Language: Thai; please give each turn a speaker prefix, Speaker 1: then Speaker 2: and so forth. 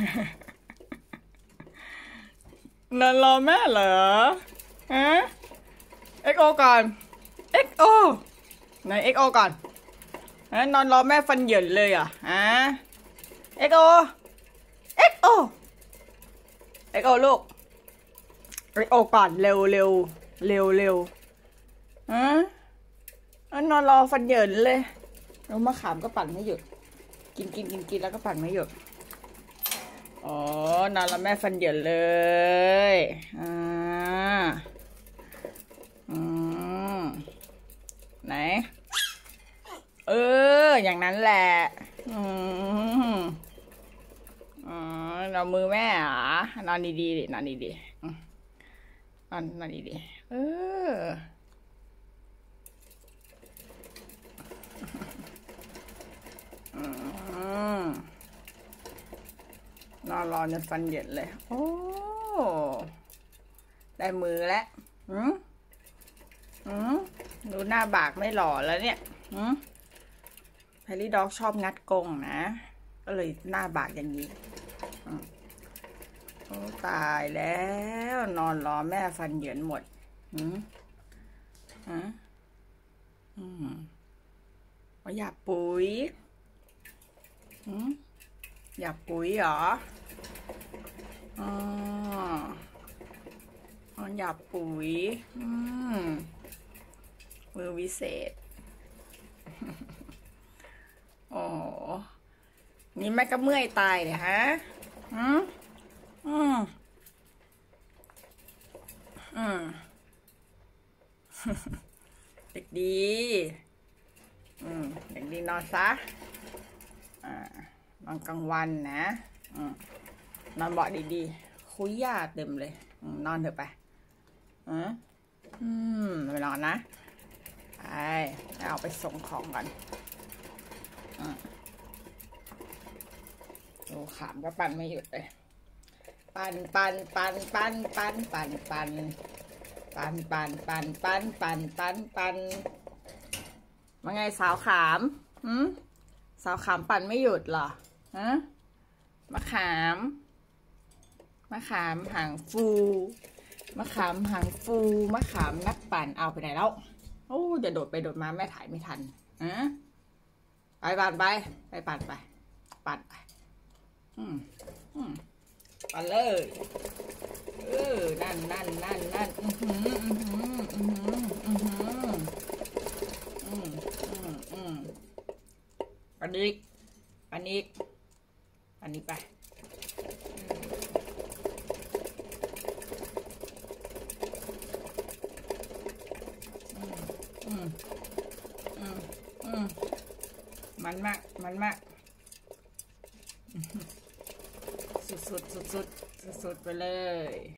Speaker 1: นอนรอแม่เหรอฮะเอ็กโอก่อนเอ็กโอไหนเอ็กโอก่อนนอนรอแม่ฟันเหยินเลยอ่ะฮะเอ็กโอเอ็กโอเอ็กโอลูกเอ็กโอก่อนเร็วเร็วเร็วเร็วฮะนอนรอฟันเหยินเลยแล้วมะขามก็ปั่นไม่หยุดกินแล้วก็ปั่นไม่หยุดอ๋อนอนแล้วแม่ฟันเหยินเลยไหนอย่างนั้นแหละนอนมือแม่อ่ะนอนดีๆดินอนดีๆนอนดีๆนอนรอจนฟันเหยินเลยโอ้ได้มือแล้วดูหน้าบากไม่หล่อแล้วเนี่ยแพรรี่ด็อกชอบงัดกรงนะก็เลยหน้าบากอย่างนี้โอ้ตายแล้วนอนรอแม่ฟันเหยินหมดว่าอยากปุ๋ยอยากปุ๋ยเหรออยากปุ๋ยมือวิเศษโอ้นี่แม่ก็เมื่อยตายเลยฮะเด็กดีเด็กดีนอนซะนอนกลางวันนะนอนเบาะดีๆคุยยาเต็มเลยนอนเถอะไปไปนอนนะไปเอาไปส่งของกันดูขามก็ปั่นไม่หยุดเลยปั่นว่าไงสาวขามสาวขามปั่นไม่หยุดเหรอมะขามหางฟูมะขามหางฟูมะขามนักปั่นเอาไปไหนแล้วโอ้เดี๋ยวโดดไปโดดมาแม่ถ่ายไม่ทันไปปั่นไปปั่นไปปั่นเลยนั่นปันอีกไปมันมากสุดไปเลย